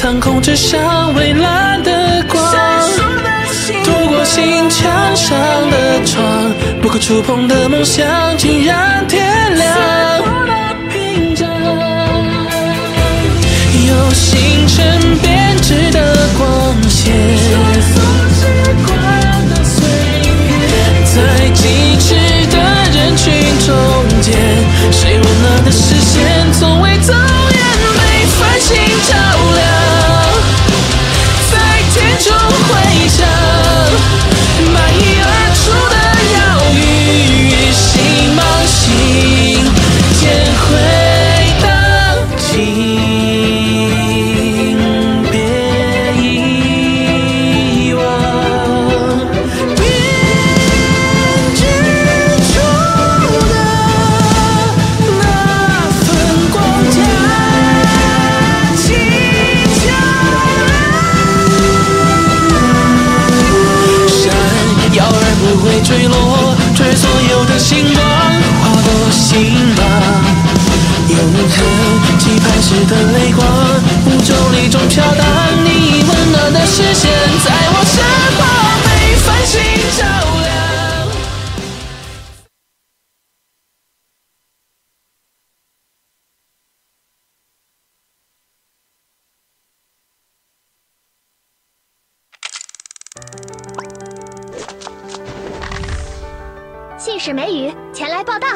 苍空之上蔚蓝的光，透过心墙上的窗，不可触碰的梦想竟然天亮。有星辰编织的光线，在疾驰的人群中间，谁温暖的视线从未走远，被繁星照亮，在天中回响，满溢而出的摇语，星芒星间回荡起。坠落，追所有的星光，划过心房。永恒期盼时的泪光，无重力中飘荡。你温暖的视线，在我身旁被繁星照亮。 信使梅雨前来报道。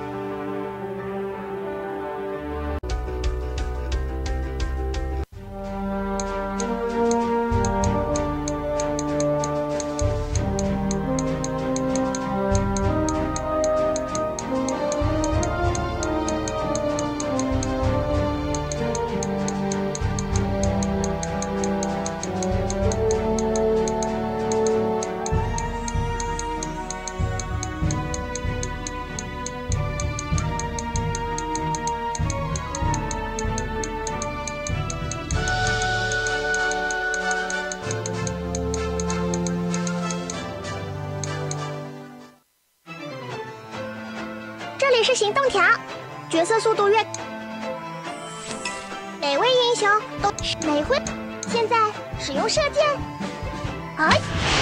这里是行动条，角色速度越，每位英雄都每回。现在使用射箭，哎，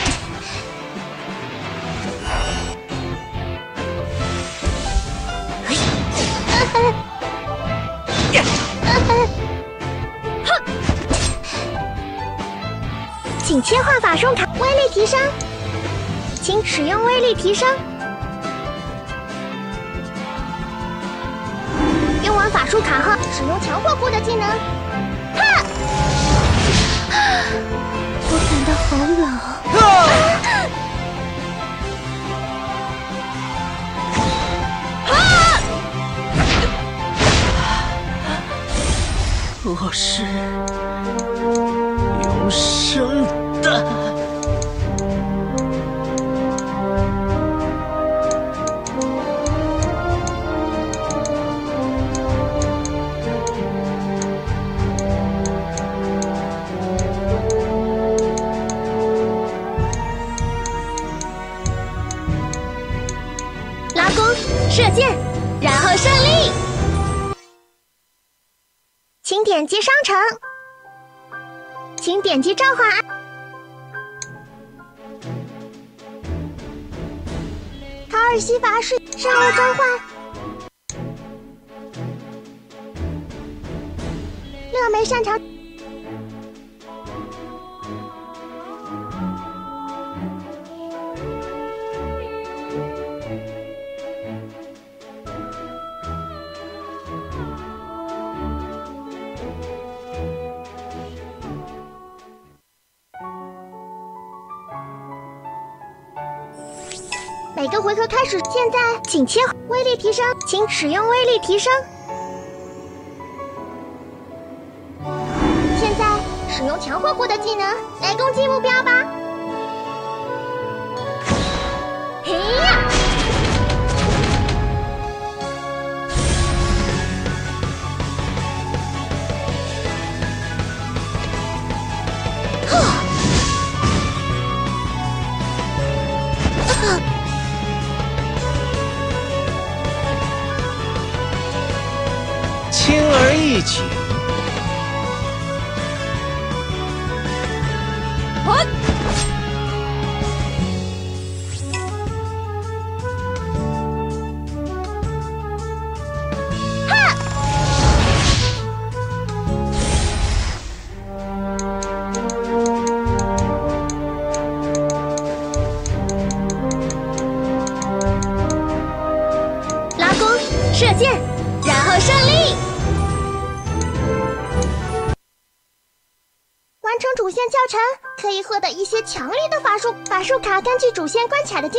请切换法术卡，威力提升，请使用威力提升。用完法术卡后，使用强化过的技能。哈！我感到好冷。 我是永生的。 拉弓，射箭，然后胜利。请点击商城，请点击召唤卡尔西法师上路召唤。乐梅擅长。每个回合开始，现在请切换威力提升，请使用威力提升。现在使用强化过的技能来攻击目标吧。嘿呀！ 轻而易举， 拉弓，射箭，然后胜利。完成主线教程可以获得一些强力的法术卡，根据主线关卡的进。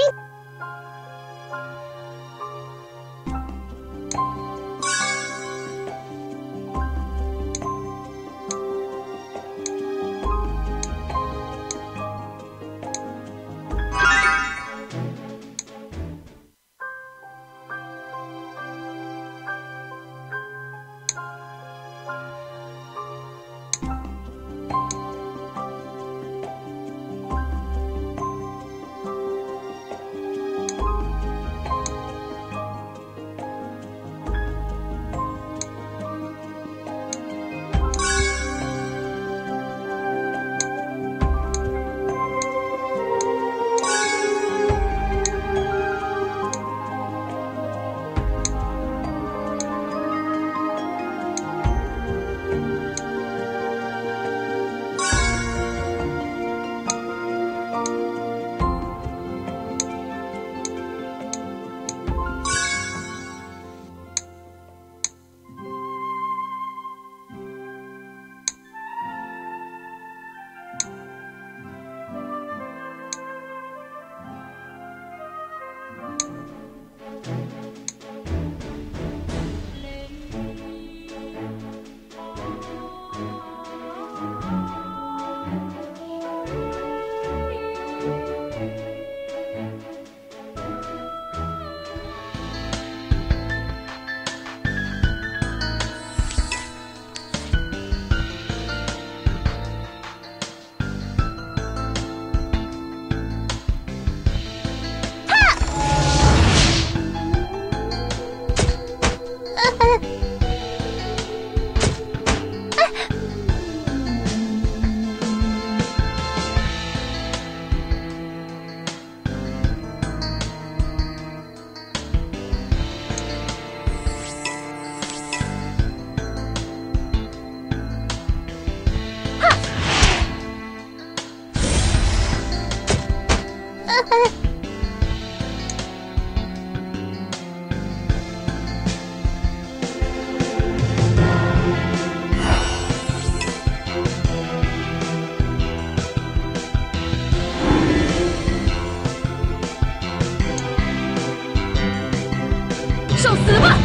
受死吧！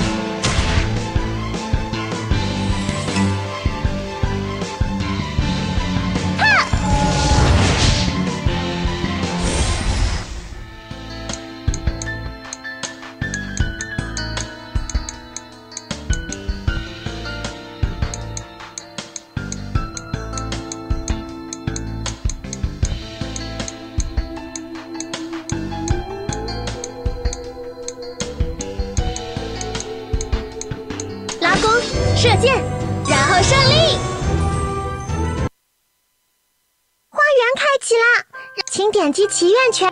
射箭，然后胜利。花园开启了，请点击祈愿权。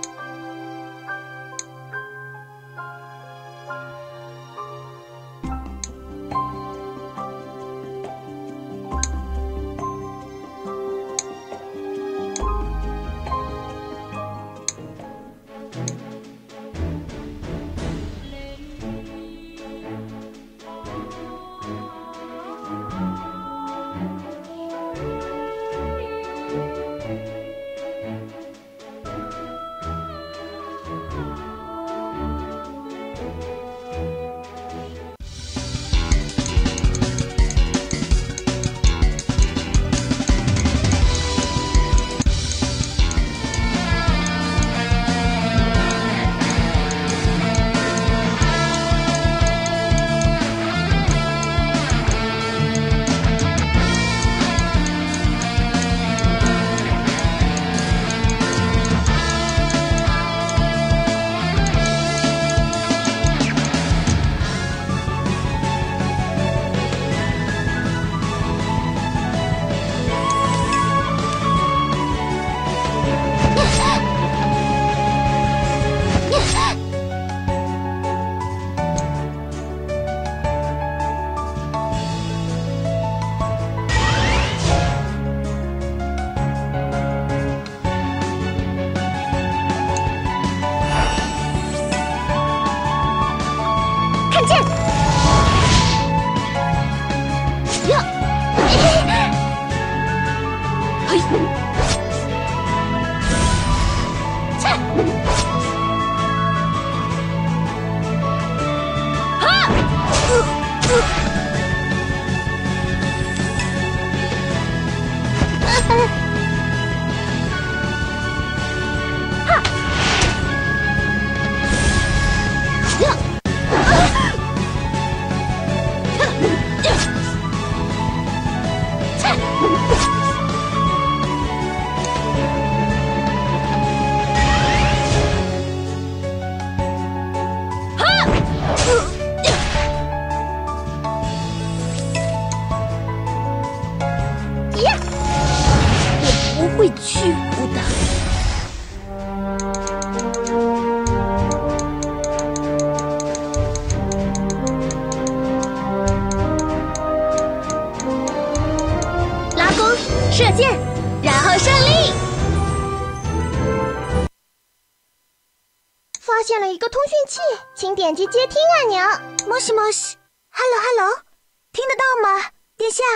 发现了一个通讯器，请点击接听按钮。 もしもし ，Hello， 听得到吗，殿下？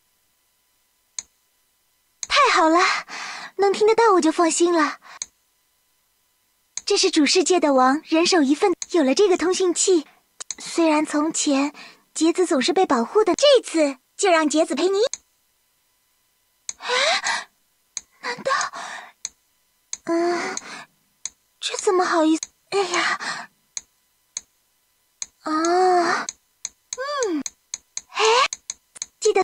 太好了，能听得到我就放心了。这是主世界的王，人手一份。有了这个通讯器，虽然从前杰子总是被保护的，这次就让杰子陪你。难道？这怎么好意思？哎呀，记得。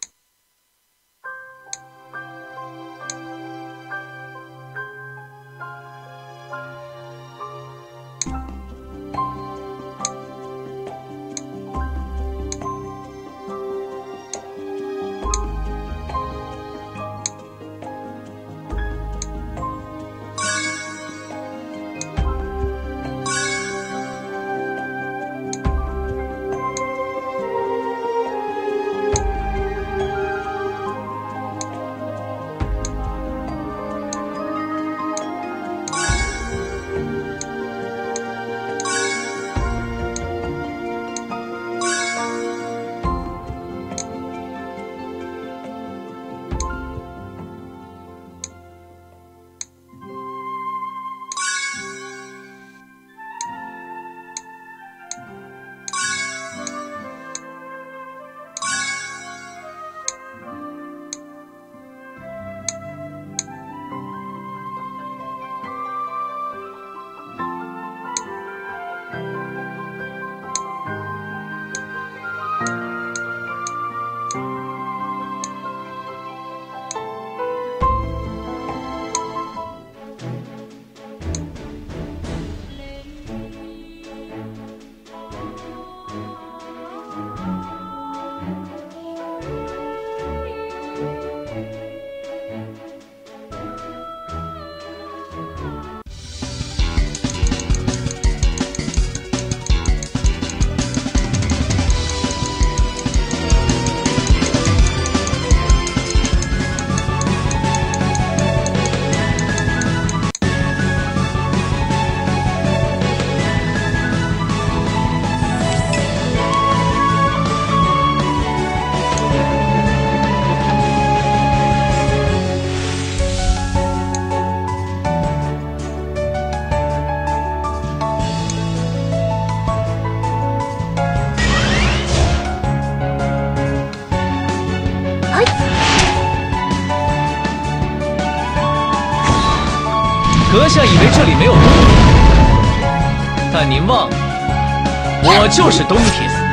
阁下以为这里没有东铁，但您忘了，我就是东铁司。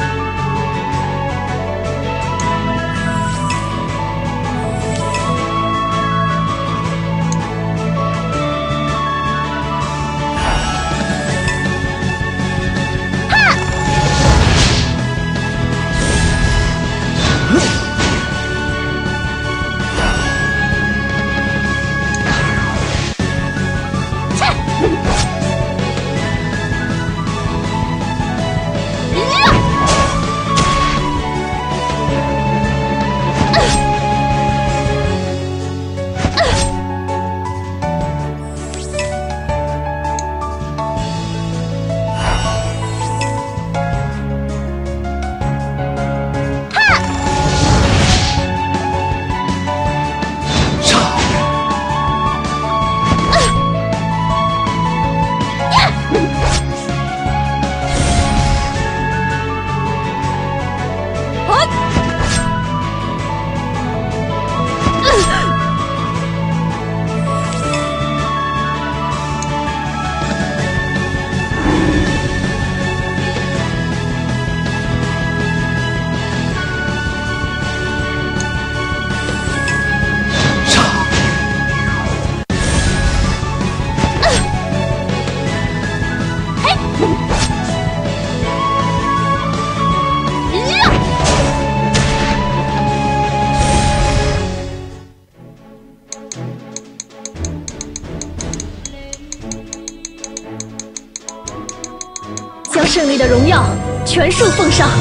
将胜利的荣耀全数奉上。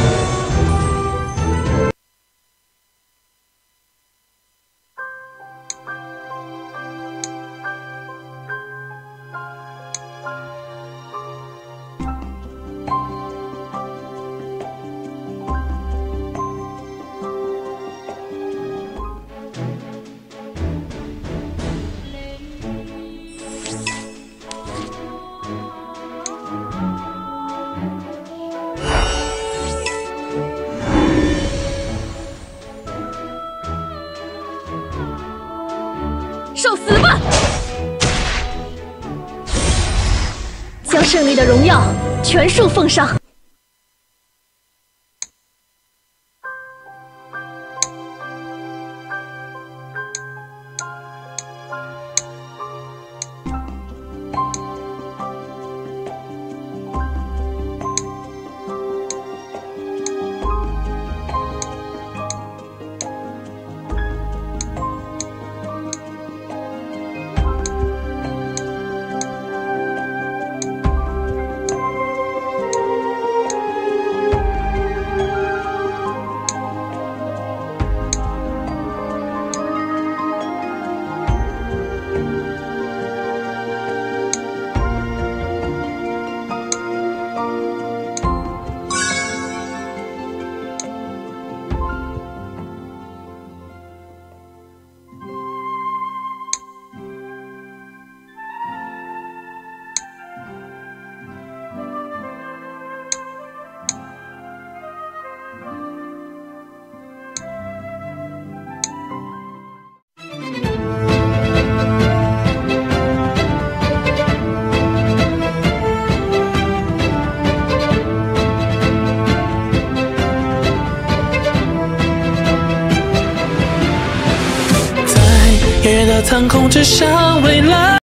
将胜利的荣耀全数奉上。 夜的苍空指向未来。